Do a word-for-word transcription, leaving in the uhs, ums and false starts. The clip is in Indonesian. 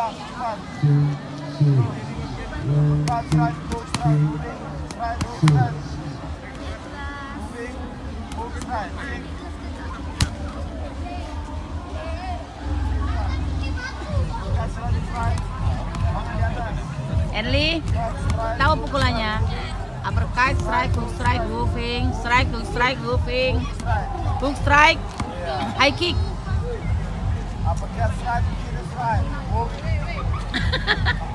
Enli, tahu pukulannya? Uppercut, strike, hook strike, moving, strike, hook strike, moving, hook strike, high kick. Uppercut, strike, strike, moving.